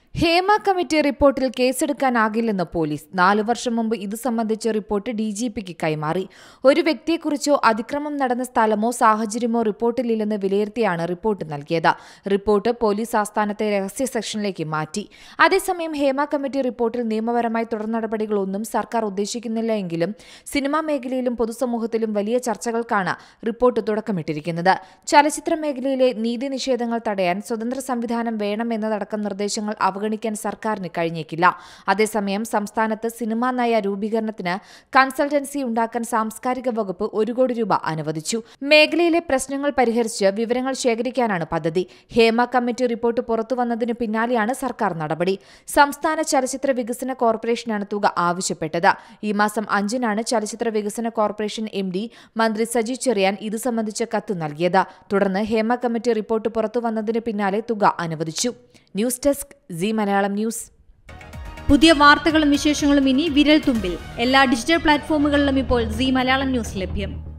Hema committee റിപ്പോർട്ടിൽ കേസെടുക്കാനാകില്ലെന്ന് police. 4 വർഷം മുമ്പ് ഇത് സംബന്ധിച്ച റിപ്പോർട്ട് ഡിജിപിക്ക് കൈമാറി. ഒരു വ്യക്തിയെക്കുറിച്ചോ അതിക്രമം നടന്ന സ്ഥലമോ സാഹചര്യമോ റിപ്പോർട്ടിലില്ലെന്ന് വിലയിരുത്തിയാണ് റിപ്പോർട്ട് നൽകിയത്. റിപ്പോർട്ട് പോലീസ് ആസ്ഥാനത്തെ രഹസ്യ സെക്ഷനിലേക്ക് മാറ്റി. അതേസമയം ഹേമ കമ്മിറ്റി റിപ്പോർട്ടിൽ നിയമപരമായി തുടർ നടപടികളൊന്നും സർക്കാർ ഉദ്ദേശിക്കുന്നില്ല എങ്കിലും സിനിമാ മേഖലയിലും പൊതുസമൂഹത്തിലും വലിയ ചർച്ചകൾക്കാണ് റിപ്പോർട്ട് തുടക്കമിട്ടിരിക്കുന്നത്. ചലച്ചിത്ര മേഖലയിലെ നീതി നിഷേധങ്ങൾ തടയാൻ സ്വതന്ത്ര സംവിധാനം വേണമെന്നതടക്കം നിർദ്ദേശങ്ങൾ അവഗണിക്കാൻ സർക്കാരിന് കഴിഞ്ഞേക്കില്ല. അതേസമയം സംസ്ഥാനത്ത് സിനിമാ നയ രൂപീകരണത്തിന് കൺസൾട്ടൻസി ഉണ്ടാക്കാൻ സാംസ്കാരിക വകുപ്പ് 1 കോടി രൂപ അനുവദിച്ചു. മേഖലയിലെ പ്രശ്നങ്ങൾ പരിഹരിച്ച് വിവരങ്ങൾ ശേഖരിക്കാനാണ് പദ്ധതി. ഹേമ കമ്മിറ്റി റിപ്പോർട്ട് പുറത്തുവന്നതിനു പിന്നാലെയാണ് സർക്കാർ നടപടി. സംസ്ഥാന ചലച്ചിത്ര വികസന കോർപ്പറേഷനാണ് തുക ആവശ്യപ്പെട്ടത്. ഈ മാസം 5-നാണ് ചലച്ചിത്ര വികസന കോർപ്പറേഷൻ MD മന്ത്രി സജി ചെറിയാൻ ഇത് സംബന്ധിച്ച കത്ത് നൽകിയത്. തുടർന്ന് ഹേമ കമ്മിറ്റി റിപ്പോർട്ട് പുറത്തുവന്നതിന് പിന്നാലെ തുക അനുവദിച്ചു. News desk C Malayalam news. പുതിയ വാർത്തകളും വിശേഷങ്ങളും ഇനി വിരൽ തുമ്പിൽ. എല്ലാ ഡിജിറ്റൽ പ്ലാറ്റ്ഫോമുകളിലും ഇപ്പോൾ സി മലയാളം ന്യൂസ് ലഭ്യം.